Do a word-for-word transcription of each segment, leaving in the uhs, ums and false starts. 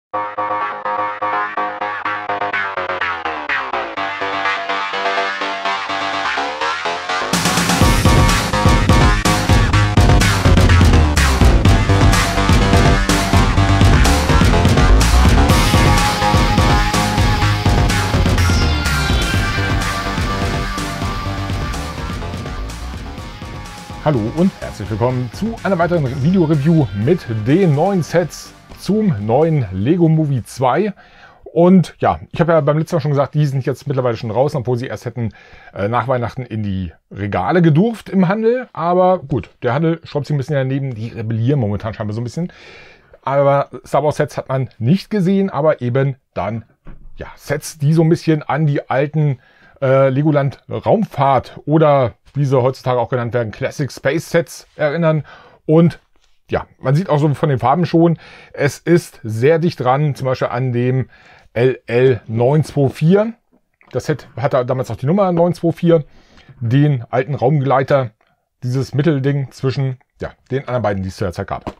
Hallo und herzlich willkommen zu einer weiteren Video-Review mit den neuen Sets zum neuen Lego Movie zwei. Und ja, ich habe ja beim letzten Mal schon gesagt, die sind jetzt mittlerweile schon draußen, obwohl sie erst hätten äh, nach Weihnachten in die Regale gedurft im Handel. Aber gut, der Handel schraubt sich ein bisschen daneben, die rebellieren momentan scheinbar so ein bisschen. Aber Star Wars Sets hat man nicht gesehen, aber eben dann ja Sets, die so ein bisschen an die alten äh, Legoland Raumfahrt oder wie sie heutzutage auch genannt werden, Classic Space Sets erinnern. Und ja, man sieht auch so von den Farben schon, es ist sehr dicht dran, zum Beispiel an dem L L neun zwei vier. Das Set hatte damals auch die Nummer neun zwei vier, den alten Raumgleiter, dieses Mittelding zwischen ja, den anderen beiden, die es zu der Zeit gab.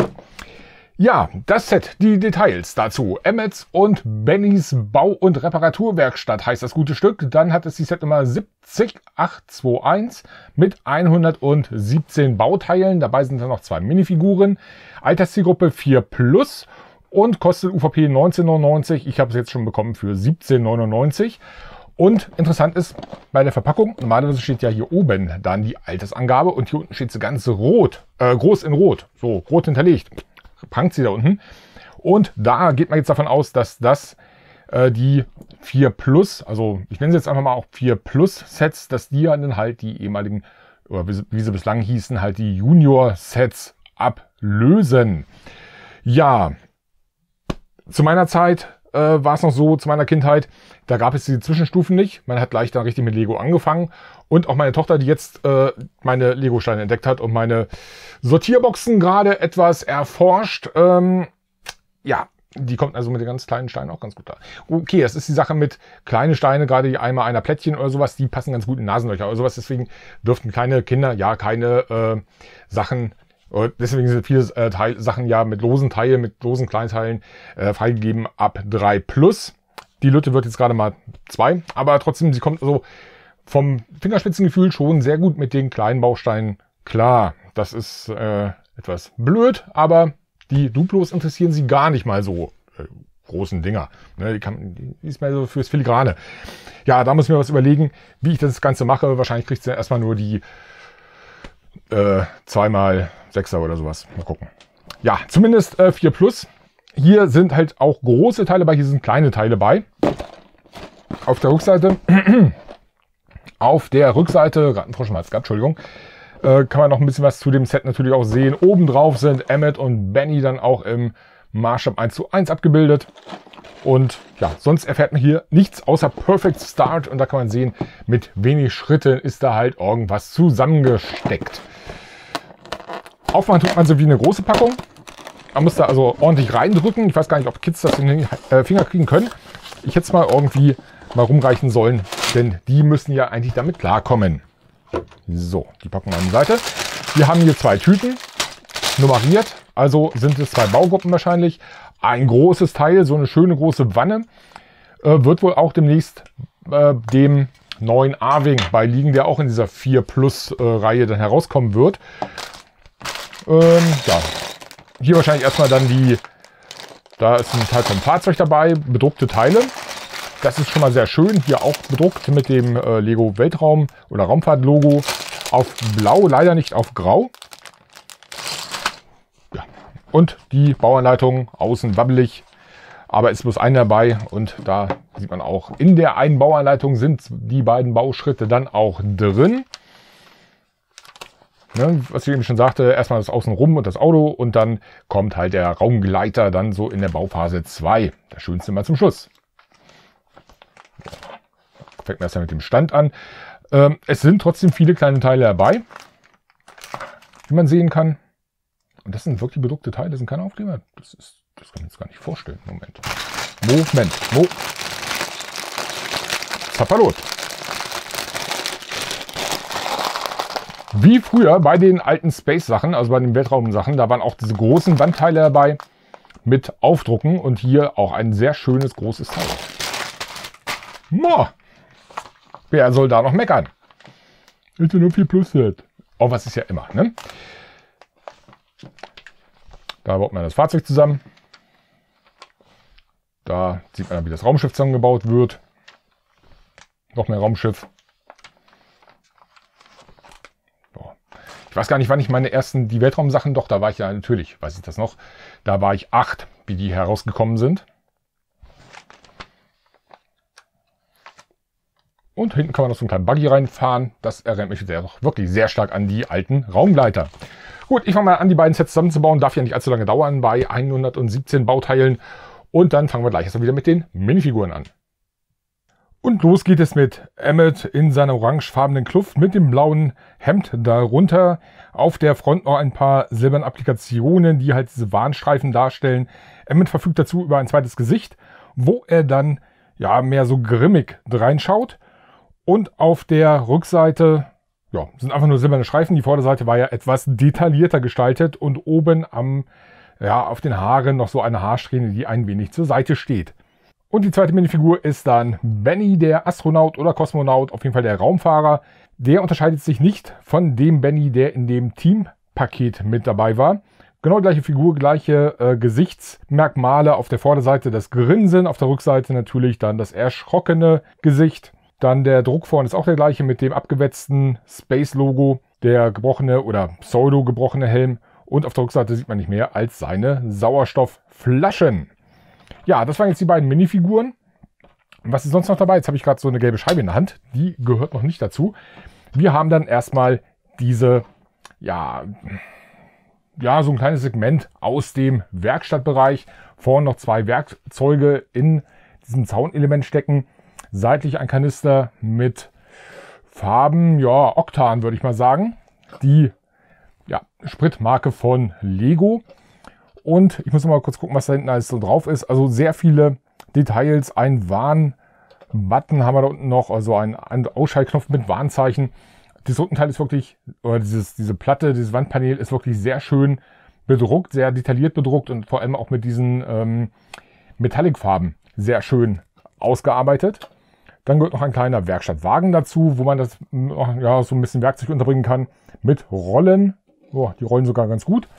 Ja, das Set, die Details dazu. Emmets und Bennys Bau- und Reparaturwerkstatt heißt das gute Stück. Dann hat es die Setnummer siebzig achthunderteinundzwanzig mit hundertsiebzehn Bauteilen. Dabei sind dann noch zwei Minifiguren. Alterszielgruppe vier plus und kostet U V P neunzehn neunundneunzig. Ich habe es jetzt schon bekommen für siebzehn neunundneunzig. Und interessant ist, bei der Verpackung, normalerweise steht ja hier oben dann die Altersangabe und hier unten steht sie ganz rot, äh, groß in rot, so rot hinterlegt. Prangt sie da unten. Und da geht man jetzt davon aus, dass das äh, die vier plus, also ich nenne sie jetzt einfach mal auch vier plus Sets, dass die dann halt die ehemaligen, oder wie, wie sie bislang hießen, halt die Junior Sets ablösen. Ja, zu meiner Zeit äh, war es noch so, zu meiner Kindheit, da gab es diese Zwischenstufen nicht. Man hat gleich dann richtig mit Lego angefangen. Und auch meine Tochter, die jetzt äh, meine Lego-Steine entdeckt hat und meine Sortierboxen gerade etwas erforscht, ähm, ja, die kommt also mit den ganz kleinen Steinen auch ganz gut da. Okay, das ist die Sache mit kleinen Steine, gerade die Eimer einer Plättchen oder sowas, die passen ganz gut in Nasenlöcher oder sowas. Deswegen dürften kleine Kinder ja keine äh, Sachen, äh, deswegen sind viele äh, Teil, Sachen ja mit losen Teilen, mit losen Kleinteilen äh, freigegeben ab drei plus. Die Lütte wird jetzt gerade mal zwei, aber trotzdem, sie kommt also vom Fingerspitzengefühl schon sehr gut mit den kleinen Bausteinen klar. Das ist äh, etwas blöd, aber die Duplos interessieren sie gar nicht mal so äh, großen Dinger. Ne, die, kann, die ist mehr so fürs Filigrane. Ja, da muss ich mir was überlegen, wie ich das Ganze mache. Wahrscheinlich kriegt sie erstmal nur die äh, zwei mal sechser oder sowas. Mal gucken. Ja, zumindest äh, vier plus. Hier sind halt auch große Teile bei, hier sind kleine Teile bei. Auf der Rückseite, auf der Rückseite, Rattenfrosch mal gehabt, Entschuldigung, äh, kann man noch ein bisschen was zu dem Set natürlich auch sehen. Obendrauf sind Emmet und Benny dann auch im Maßstab eins zu eins abgebildet. Und ja, sonst erfährt man hier nichts außer Perfect Start. Und da kann man sehen, mit wenig Schritten ist da halt irgendwas zusammengesteckt. Aufmachen tut man so wie eine große Packung. Man muss da also ordentlich reindrücken. Ich weiß gar nicht, ob Kids das in den Finger kriegen können. Ich hätte es mal irgendwie mal rumreichen sollen, denn die müssen ja eigentlich damit klarkommen. So, die packen wir an die Seite. Wir haben hier zwei Tüten, nummeriert. Also sind es zwei Baugruppen wahrscheinlich. Ein großes Teil, so eine schöne große Wanne, äh, wird wohl auch demnächst äh, dem neuen A-Wing beiliegen, der auch in dieser vier plus Reihe dann herauskommen wird. Ähm, ja. Hier wahrscheinlich erstmal dann die, da ist ein Teil vom Fahrzeug dabei, bedruckte Teile. Das ist schon mal sehr schön. Hier auch bedruckt mit dem äh, Lego Weltraum- oder Raumfahrt-Logo auf blau, leider nicht auf grau. Ja. Und die Bauanleitung außen wabbelig, aber ist bloß eine dabei. Und da sieht man auch, in der einen Bauanleitung sind die beiden Bauschritte dann auch drin. Ne, was ich eben schon sagte, erstmal das Außenrum und das Auto und dann kommt halt der Raumgleiter dann so in der Bauphase zwei. Das Schönste mal zum Schluss. Fängt man erstmal mit dem Stand an. Ähm, es sind trotzdem viele kleine Teile dabei, wie man sehen kann. Und das sind wirklich bedruckte Teile, das sind keine Aufkleber. Das, ist, das kann ich jetzt gar nicht vorstellen. Moment. Moment. Mo. Zapperlot. Wie früher bei den alten Space-Sachen, also bei den Weltraum-Sachen, da waren auch diese großen Wandteile dabei mit aufdrucken. Und hier auch ein sehr schönes, großes Teil. Na, wer soll da noch meckern? Ist ja nur vier Plus Set. Oh, was ist ja immer, ne? Da baut man das Fahrzeug zusammen. Da sieht man, wie das Raumschiff zusammengebaut wird. Noch mehr Raumschiff. So. Ich weiß gar nicht, wann ich meine ersten, die Weltraumsachen, doch, da war ich ja natürlich, weiß ich das noch. Da war ich acht, wie die herausgekommen sind. Und hinten kann man noch so einen kleinen Buggy reinfahren. Das erinnert mich sehr, doch wirklich sehr stark an die alten Raumgleiter. Gut, ich fange mal an, die beiden Sets zusammenzubauen. Darf ja nicht allzu lange dauern bei hundertsiebzehn Bauteilen. Und dann fangen wir gleich erst wieder mit den Minifiguren an. Und los geht es mit Emmet in seiner orangefarbenen Kluft mit dem blauen Hemd darunter. Auf der Front noch ein paar silberne Applikationen, die halt diese Warnstreifen darstellen. Emmet verfügt dazu über ein zweites Gesicht, wo er dann ja mehr so grimmig reinschaut. Und auf der Rückseite ja, sind einfach nur silberne Streifen. Die Vorderseite war ja etwas detaillierter gestaltet und oben am ja, auf den Haaren noch so eine Haarsträhne, die ein wenig zur Seite steht. Und die zweite Minifigur ist dann Benny, der Astronaut oder Kosmonaut, auf jeden Fall der Raumfahrer. Der unterscheidet sich nicht von dem Benny, der in dem Teampaket mit dabei war. Genau gleiche Figur, gleiche äh, Gesichtsmerkmale. Auf der Vorderseite das Grinsen, auf der Rückseite natürlich dann das erschrockene Gesicht. Dann der Druck vorne ist auch der gleiche mit dem abgewetzten Space-Logo, der gebrochene oder pseudo-gebrochene Helm. Und auf der Rückseite sieht man nicht mehr als seine Sauerstoffflaschen. Ja, das waren jetzt die beiden Minifiguren. Was ist sonst noch dabei? Jetzt habe ich gerade so eine gelbe Scheibe in der Hand. Die gehört noch nicht dazu. Wir haben dann erstmal diese, ja, ja, so ein kleines Segment aus dem Werkstattbereich. Vorne noch zwei Werkzeuge in diesem Zaunelement stecken. Seitlich ein Kanister mit Farben, ja, Oktan würde ich mal sagen. Die ja, Spritmarke von Lego. Und ich muss noch mal kurz gucken, was da hinten alles so drauf ist. Also sehr viele Details. Ein Warn-Button haben wir da unten noch. Also ein, ein Ausschaltknopf mit Warnzeichen. Das Rückenteil ist wirklich, oder dieses, diese Platte, dieses Wandpanel ist wirklich sehr schön bedruckt, sehr detailliert bedruckt und vor allem auch mit diesen ähm, Metallic-Farben sehr schön ausgearbeitet. Dann gehört noch ein kleiner Werkstattwagen dazu, wo man das ja, so ein bisschen Werkzeug unterbringen kann. Mit Rollen. Oh, die rollen sogar ganz gut.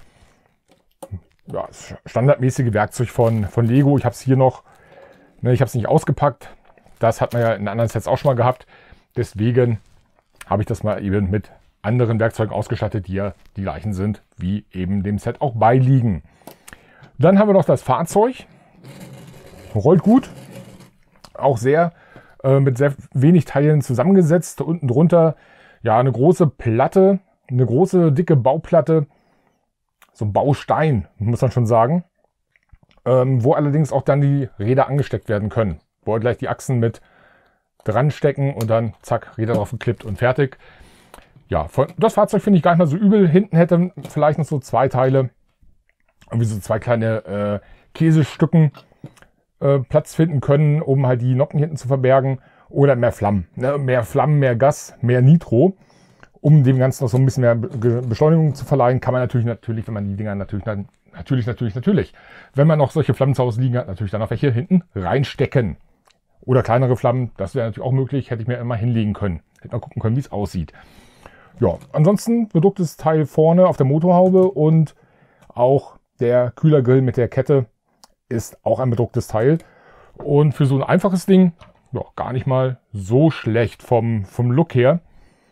Ja, das standardmäßige Werkzeug von, von Lego. Ich habe es hier noch. Ne, ich habe es nicht ausgepackt. Das hat man ja in anderen Sets auch schon mal gehabt. Deswegen habe ich das mal eben mit anderen Werkzeugen ausgestattet, die ja die gleichen sind, wie eben dem Set auch beiliegen. Dann haben wir noch das Fahrzeug. Rollt gut. Auch sehr äh, mit sehr wenig Teilen zusammengesetzt. Unten drunter ja eine große Platte, eine große dicke Bauplatte. So ein Baustein, muss man schon sagen. Ähm, wo allerdings auch dann die Räder angesteckt werden können. Wo wir gleich die Achsen mit dran stecken und dann zack, Räder drauf geklippt und fertig. Ja, von, das Fahrzeug finde ich gar nicht mal so übel. Hinten hätte vielleicht noch so zwei Teile, irgendwie so zwei kleine äh, Käsestücken äh, Platz finden können, um halt die Noppen hinten zu verbergen. Oder mehr Flammen. Ne? Mehr Flammen, mehr Gas, mehr Nitro. Um dem Ganzen noch so ein bisschen mehr Be Beschleunigung zu verleihen, kann man natürlich, natürlich, wenn man die Dinger natürlich, natürlich, natürlich, natürlich, wenn man noch solche Flammen zu Hause liegen hat, natürlich dann auch welche hinten reinstecken. Oder kleinere Flammen, das wäre natürlich auch möglich, hätte ich mir immer hinlegen können. Hätte mal gucken können, wie es aussieht. Ja, ansonsten bedrucktes Teil vorne auf der Motorhaube und auch der Kühlergrill mit der Kette ist auch ein bedrucktes Teil. Und für so ein einfaches Ding, ja, gar nicht mal so schlecht vom, vom Look her.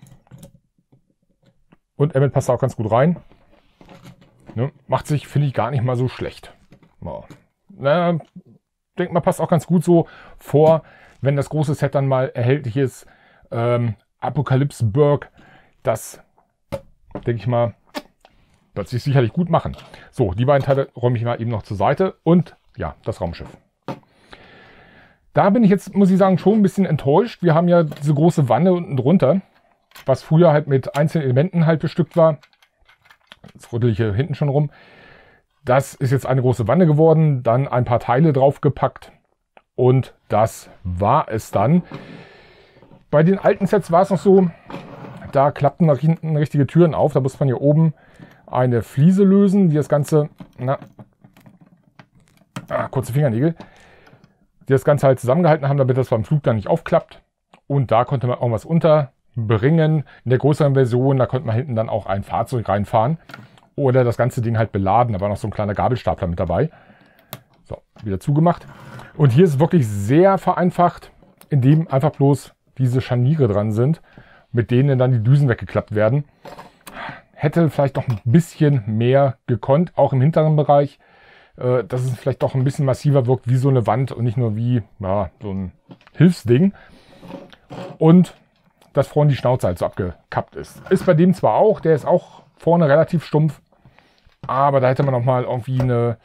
Und Emmet passt auch ganz gut rein. Ne, macht sich, finde ich, gar nicht mal so schlecht. Ja. Na, denke mal, passt auch ganz gut so vor, wenn das große Set dann mal erhältlich ist. Ähm, Apocalypseburg, das, denke ich mal, wird sich sicherlich gut machen. So, die beiden Teile räume ich mal eben noch zur Seite. Und ja, das Raumschiff. Da bin ich jetzt, muss ich sagen, schon ein bisschen enttäuscht. Wir haben ja diese große Wanne unten drunter, was früher halt mit einzelnen Elementen halt bestückt war. Jetzt rüttel ich hier hinten schon rum. Das ist jetzt eine große Wanne geworden, dann ein paar Teile draufgepackt und das war es dann. Bei den alten Sets war es noch so, da klappten nach hinten richtige Türen auf. Da muss man hier oben eine Fliese lösen, die das Ganze na, ah, kurze Fingernägel, die das Ganze halt zusammengehalten haben, damit das beim Flug dann nicht aufklappt. Und da konnte man auch was unterbringen. In der größeren Version, da konnte man hinten dann auch ein Fahrzeug reinfahren oder das ganze Ding halt beladen. Da war noch so ein kleiner Gabelstapler mit dabei. So, wieder zugemacht. Und hier ist es wirklich sehr vereinfacht, indem einfach bloß diese Scharniere dran sind, mit denen dann die Düsen weggeklappt werden. Hätte vielleicht noch ein bisschen mehr gekonnt, auch im hinteren Bereich, äh, dass es vielleicht doch ein bisschen massiver wirkt, wie so eine Wand und nicht nur wie ja, so ein Hilfsding. Und dass vorne die Schnauze halt so abgekappt ist. Ist bei dem zwar auch, der ist auch vorne relativ stumpf, aber da hätte man noch mal irgendwie eine,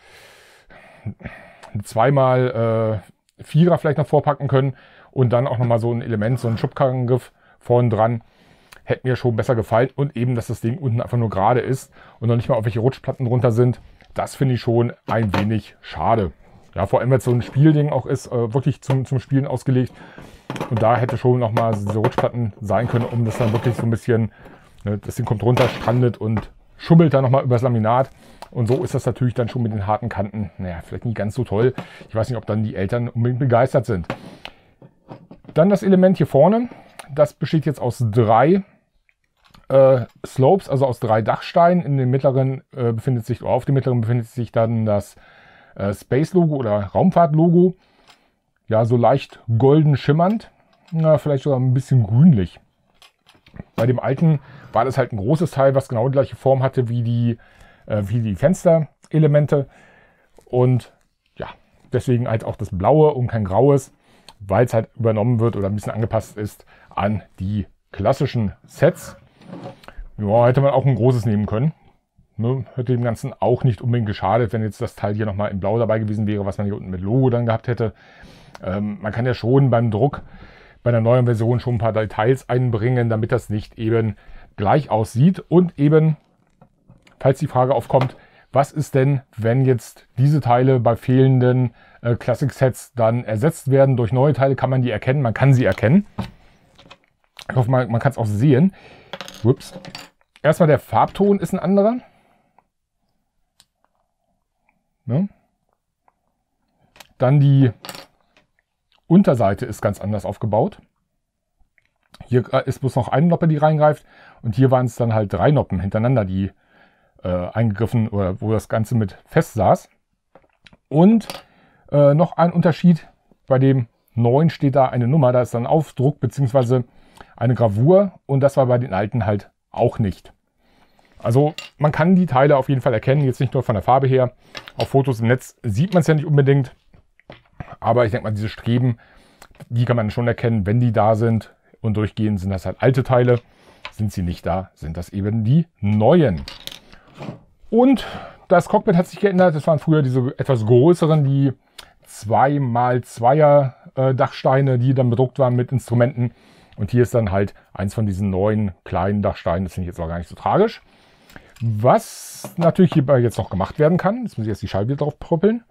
eine zweimal äh, Vierer vielleicht noch vorpacken können und dann auch noch mal so ein Element, so ein Schubkarrengriff vorne dran. Hätte mir schon besser gefallen und eben, dass das Ding unten einfach nur gerade ist und noch nicht mal auf welche Rutschplatten drunter sind. Das finde ich schon ein wenig schade. Ja, vor allem, wenn es so ein Spielding auch ist, äh, wirklich zum, zum Spielen ausgelegt. Und da hätte schon noch mal diese Rutschplatten sein können, um das dann wirklich so ein bisschen, ne, das Ding kommt runter, strandet und schubbelt dann noch mal übers Laminat. Und so ist das natürlich dann schon mit den harten Kanten, naja, vielleicht nicht ganz so toll. Ich weiß nicht, ob dann die Eltern unbedingt begeistert sind. Dann das Element hier vorne. Das besteht jetzt aus drei äh, Slopes, also aus drei Dachsteinen. In dem mittleren äh, befindet sich, oder auf dem mittleren befindet sich dann das äh, Space-Logo oder Raumfahrt-Logo. Ja, so leicht golden schimmernd. Na, vielleicht sogar ein bisschen grünlich. Bei dem alten war das halt ein großes Teil, was genau die gleiche Form hatte wie die, äh, wie die Fensterelemente. Und ja, deswegen halt auch das Blaue und kein Graues, weil es halt übernommen wird oder ein bisschen angepasst ist an die klassischen Sets. Ja, hätte man auch ein großes nehmen können. Ne, hätte dem Ganzen auch nicht unbedingt geschadet, wenn jetzt das Teil hier nochmal in Blau dabei gewesen wäre, was man hier unten mit Logo dann gehabt hätte. Ähm, man kann ja schon beim Druck bei einer neuen Version schon ein paar Details einbringen, damit das nicht eben gleich aussieht. Und eben, falls die Frage aufkommt, was ist denn, wenn jetzt diese Teile bei fehlenden äh, Classic-Sets dann ersetzt werden durch neue Teile? Kann man die erkennen? Man kann sie erkennen. Ich hoffe, man, man kann es auch sehen. Ups. Erstmal der Farbton ist ein anderer. Ne? Dann die Unterseite ist ganz anders aufgebaut. Hier ist bloß noch eine Noppe, die reingreift. Und hier waren es dann halt drei Noppen hintereinander, die äh, eingegriffen oder wo das Ganze mit fest saß. Und äh, noch ein Unterschied. Bei dem neuen steht da eine Nummer. Da ist dann Aufdruck bzw. eine Gravur. Und das war bei den alten halt auch nicht. Also man kann die Teile auf jeden Fall erkennen. Jetzt nicht nur von der Farbe her. Auf Fotos im Netz sieht man es ja nicht unbedingt. Aber ich denke mal, diese Streben, die kann man schon erkennen, wenn die da sind. Und durchgehend sind das halt alte Teile. Sind sie nicht da, sind das eben die neuen. Und das Cockpit hat sich geändert. Das waren früher diese etwas größeren, die zwei mal zweier äh, Dachsteine, die dann bedruckt waren mit Instrumenten. Und hier ist dann halt eins von diesen neuen kleinen Dachsteinen. Das finde ich jetzt auch gar nicht so tragisch. Was natürlich hierbei jetzt noch gemacht werden kann. Jetzt muss ich jetzt die Scheibe wieder drauf proppeln.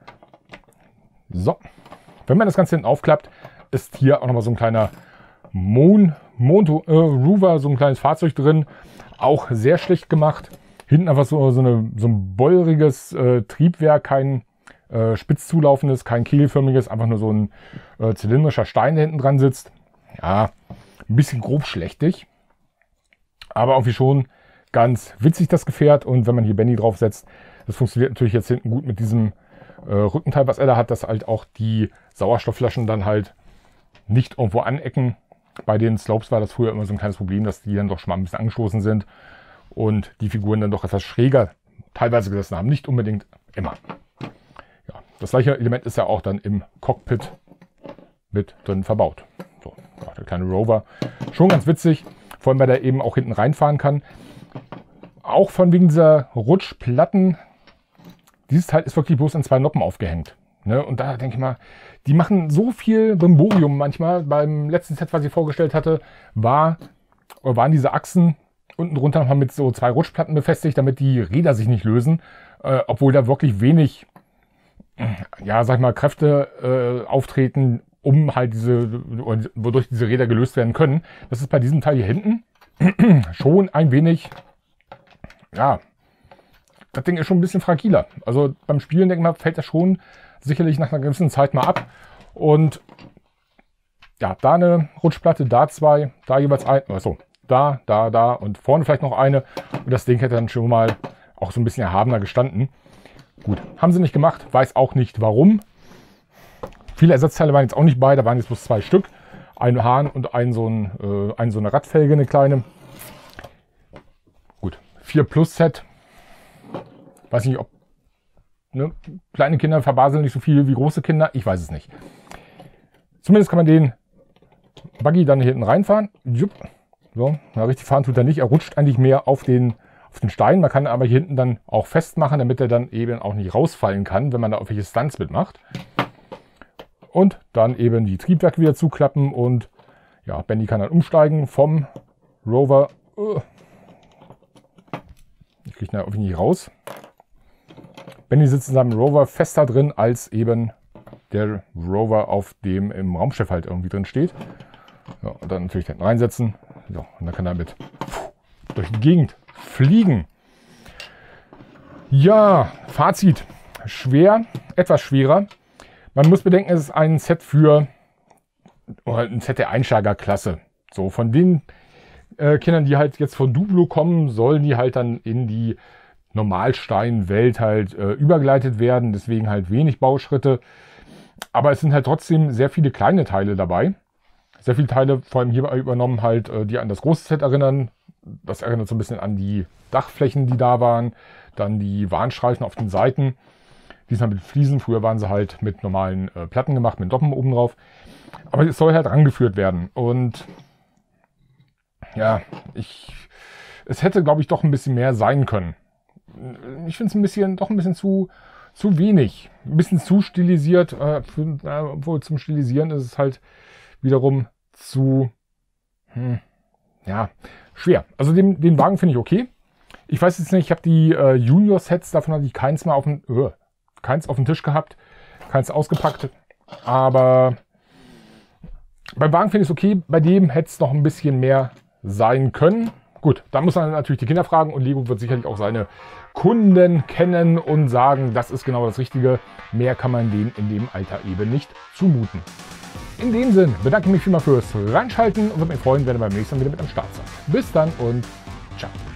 So. Wenn man das Ganze hinten aufklappt, ist hier auch nochmal so ein kleiner Moon, Moon äh, Rover, so ein kleines Fahrzeug drin. Auch sehr schlicht gemacht. Hinten einfach so, so, eine, so ein bollriges äh, Triebwerk, kein äh, spitz zulaufendes, kein kegelförmiges, einfach nur so ein äh, zylindrischer Stein, der hinten dran sitzt. Ja, ein bisschen grob schlechtig. Aber irgendwie schon ganz witzig das Gefährt. Und wenn man hier Benny draufsetzt, das funktioniert natürlich jetzt hinten gut mit diesem äh, Rückenteil, was er da hat, dass halt auch die Sauerstoffflaschen dann halt nicht irgendwo anecken. Bei den Slopes war das früher immer so ein kleines Problem, dass die dann doch schon mal ein bisschen angestoßen sind und die Figuren dann doch etwas schräger teilweise gesessen haben. Nicht unbedingt immer. Ja, das gleiche Element ist ja auch dann im Cockpit mit drin verbaut. So, ja, der kleine Rover. Schon ganz witzig, vor allem weil er eben auch hinten reinfahren kann. Auch von wegen dieser Rutschplatten. Dieses Teil ist wirklich bloß an zwei Noppen aufgehängt. Ne? Und da denke ich mal, die machen so viel Brimborium manchmal. Beim letzten Set, was ich vorgestellt hatte, war, oder waren diese Achsen unten drunter nochmal mit so zwei Rutschplatten befestigt, damit die Räder sich nicht lösen. Äh, obwohl da wirklich wenig, ja, sag ich mal, Kräfte äh, auftreten, um halt diese, wodurch diese Räder gelöst werden können. Das ist bei diesem Teil hier hinten schon ein wenig, ja, das Ding ist schon ein bisschen fragiler. Also beim Spielen, denke ich mal, fällt das schon sicherlich nach einer gewissen Zeit mal ab. Und ja, da eine Rutschplatte, da zwei, da jeweils ein, also da, da, da und vorne vielleicht noch eine. Und das Ding hätte dann schon mal auch so ein bisschen erhabener gestanden. Gut, haben sie nicht gemacht, weiß auch nicht warum. Viele Ersatzteile waren jetzt auch nicht bei, da waren jetzt bloß zwei Stück. Ein Hahn und ein so, ein, äh, ein so eine Radfelge, eine kleine. Gut, vier Plus Set. Weiß nicht, ob ne, kleine Kinder verbaseln nicht so viel wie große Kinder. Ich weiß es nicht. Zumindest kann man den Buggy dann hier hinten reinfahren. Jupp. So, na, richtig fahren tut er nicht. Er rutscht eigentlich mehr auf den, auf den Stein. Man kann aber hier hinten dann auch festmachen, damit er dann eben auch nicht rausfallen kann, wenn man da auf welche Stunts mitmacht. Und dann eben die Triebwerke wieder zuklappen und ja, Benny kann dann umsteigen vom Rover. Ich kriege ihn da irgendwie nicht raus. Benny sitzt in seinem Rover fester drin, als eben der Rover, auf dem im Raumschiff halt irgendwie drin steht. Ja, und dann natürlich hinten reinsetzen. So, und dann kann er damit durch die Gegend fliegen. Ja, Fazit. Schwer, etwas schwerer. Man muss bedenken, es ist ein Set für, oder ein Set der Einsteigerklasse. So, von den äh, Kindern, die halt jetzt von Duplo kommen, sollen die halt dann in die Normalstein-Welt halt äh, übergeleitet werden. Deswegen halt wenig Bauschritte. Aber es sind halt trotzdem sehr viele kleine Teile dabei. Sehr viele Teile, vor allem hierbei übernommen, halt, äh, die an das große Set erinnern. Das erinnert so ein bisschen an die Dachflächen, die da waren. Dann die Warnstreifen auf den Seiten. Diesmal mit Fliesen. Früher waren sie halt mit normalen äh, Platten gemacht, mit Doppen oben drauf. Aber es soll halt rangeführt werden. Und ja, ich, es hätte, glaube ich, doch ein bisschen mehr sein können. Ich finde es ein bisschen, doch ein bisschen zu, zu wenig. Ein bisschen zu stilisiert. Äh, für, äh, obwohl zum Stilisieren ist es halt wiederum zu, hm, ja, schwer. Also den, den Wagen finde ich okay. Ich weiß jetzt nicht, ich habe die äh, Junior-Sets, davon hatte ich keins mal auf dem, äh, keins auf dem Tisch gehabt, keins ausgepackt. Aber beim Wagen finde ich es okay. Bei dem hätte es noch ein bisschen mehr sein können. Gut, da muss man natürlich die Kinder fragen und Lego wird sicherlich auch seine Kunden kennen und sagen, das ist genau das Richtige. Mehr kann man denen in dem Alter eben nicht zumuten. In dem Sinn bedanke ich mich vielmals fürs Reinschalten und würde mich freuen, wenn ihr beim nächsten Mal wieder mit am Start seid. Bis dann und ciao.